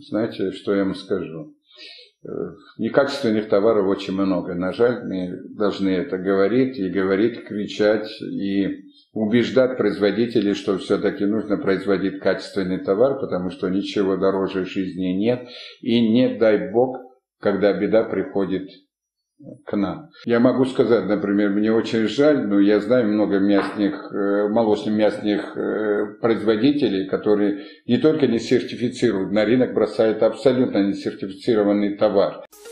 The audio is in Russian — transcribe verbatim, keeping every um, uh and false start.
знаете, что я вам скажу? Некачественных товаров очень много. На жаль, мы должны это говорить, и говорить, кричать, и убеждать производителей, что все-таки нужно производить качественный товар, потому что ничего дороже жизни нет. И не дай бог, когда беда приходит к нам. Я могу сказать, например, мне очень жаль, но я знаю много мясных, молочно-мясных производителей, которые не только не сертифицируют, на рынок бросают абсолютно несертифицированный товар.